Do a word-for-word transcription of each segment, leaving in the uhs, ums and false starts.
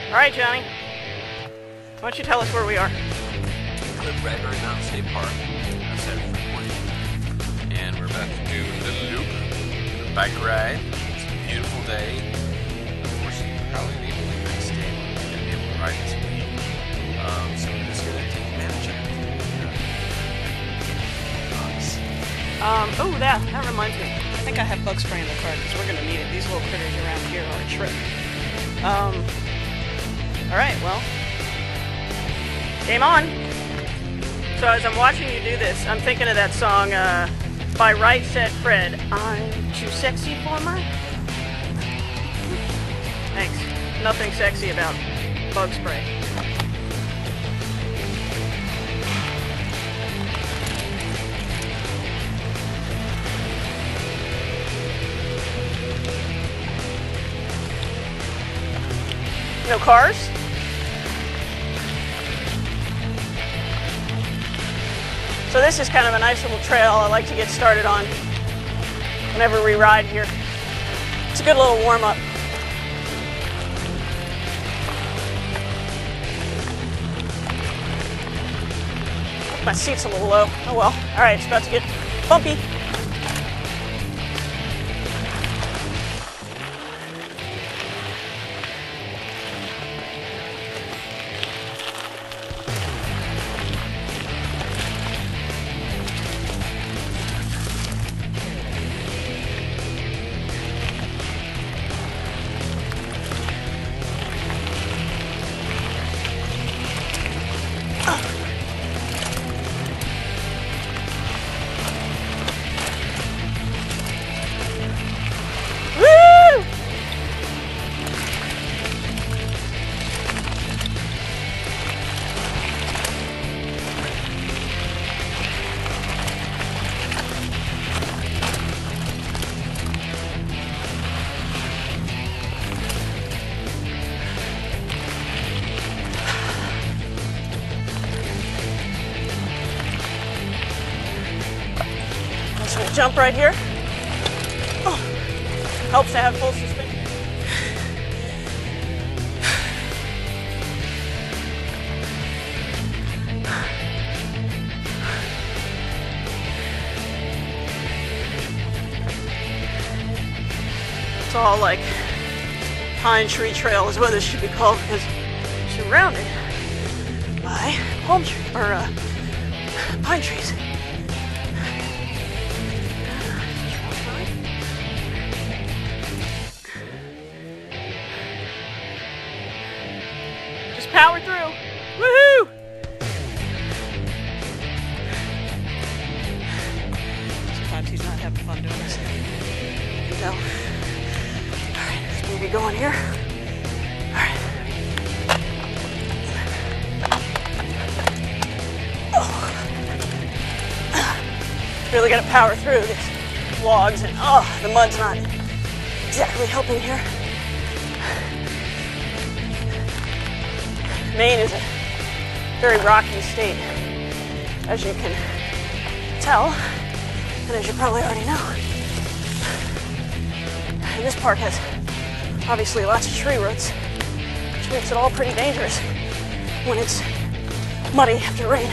All right, Johnny. Why don't you tell us where we are? We're at Bradbury Mountain State Park outside of Freeport. And we're about to do a little loop, a bike ride. It's a beautiful day. Unfortunately, probably the only next day we're going to be able to ride this week. Um, so we're just going to take advantage of it. Nice. Um, oh, that, that reminds me. I think I have bug spray in the car because we're going to need it. These little critters around here are a trip. Um, all right, well, game on. So as I'm watching you do this, I'm thinking of that song uh, by Right Said Fred, I'm too sexy for my... Thanks. Nothing sexy about bug spray. No cars? So this is kind of a nice little trail I like to get started on whenever we ride here. It's a good little warm-up. My seat's a little low. Oh well. All right, it's about to get bumpy. Jump right here. Oh, helps to have full suspension. It's all like pine tree trail is what this should be called because it's surrounded by palm trees or uh, pine trees. Power through. Woohoo! Sometimes he's not having fun doing this. You can tell. Alright, there's baby going here. Alright. Oh. Really gotta power through these logs and oh, the mud's not exactly helping here. Maine is a very rocky state, as you can tell, and as you probably already know. And this park has obviously lots of tree roots, which makes it all pretty dangerous when it's muddy after rain.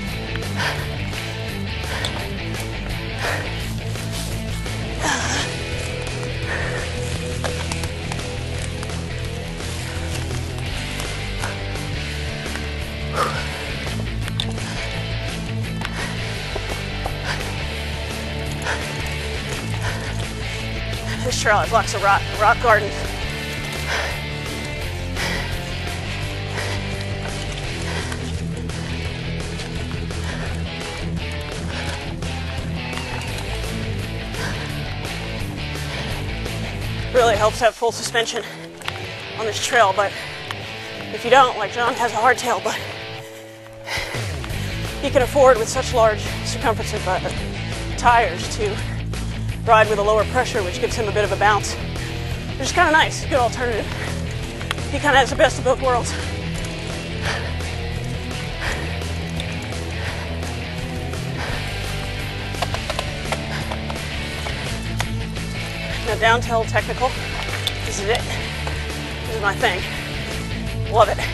This trail has lots of rock, rock gardens. Really helps have full suspension on this trail, but if you don't, like John has a hardtail, but he can afford with such large circumference of uh, tires to ride with a lower pressure, which gives him a bit of a bounce, which is kind of nice, a good alternative. He kind of has the best of both worlds. Now downhill technical, this is it. This is my thing. Love it.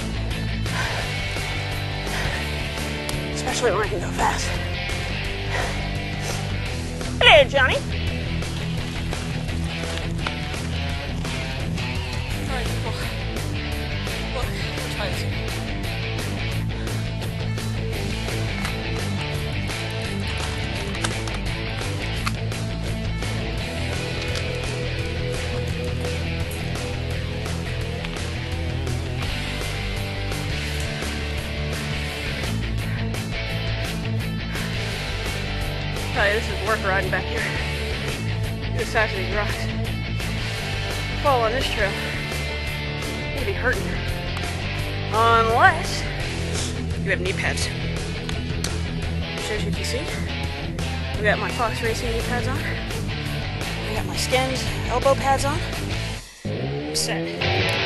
Especially when I can go fast. Hello, Johnny. All right, people. Look, we'll try this again. Tell you, this is worth riding back here. The size of these rocks. Fall on this trail. You'd be hurting. Unless you have knee pads. Shows you if you see. I got my Fox Racing knee pads on. I got my Skins elbow pads on. I'm set.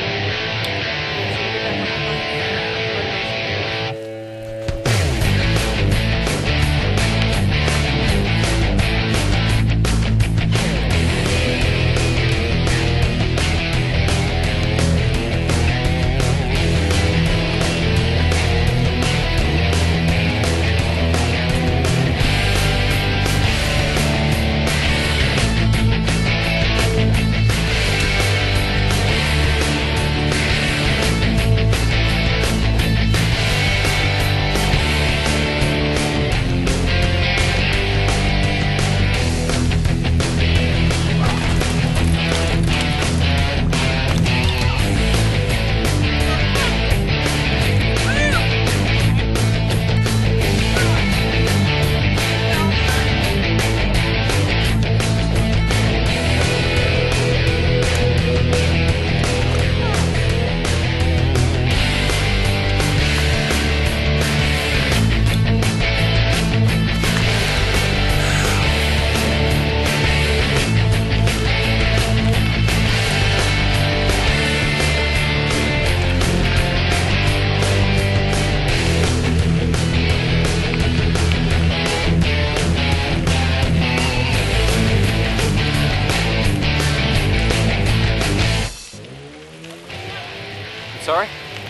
Sorry?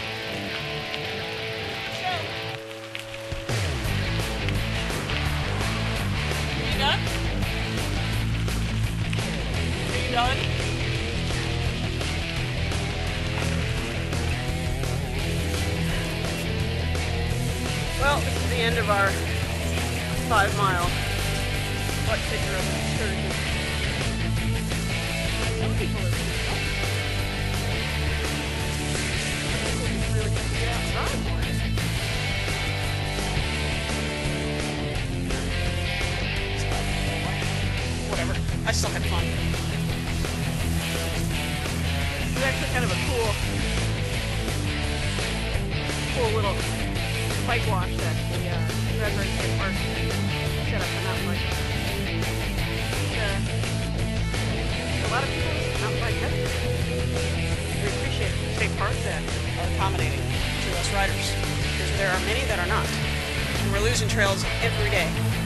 Are you done? Are you done? Well, this is the end of our five mile butt kicker of an excursion. Some people are really good to get outside more. Whatever. I still had fun. It was actually kind of a cool, cool little bike wash that the uh, Bradbury State Park set up for mountain bike. Uh, a lot of people mountain bike heavy. We appreciate the state park that are accommodating to us riders, because there are many that are not. And we're losing trails every day.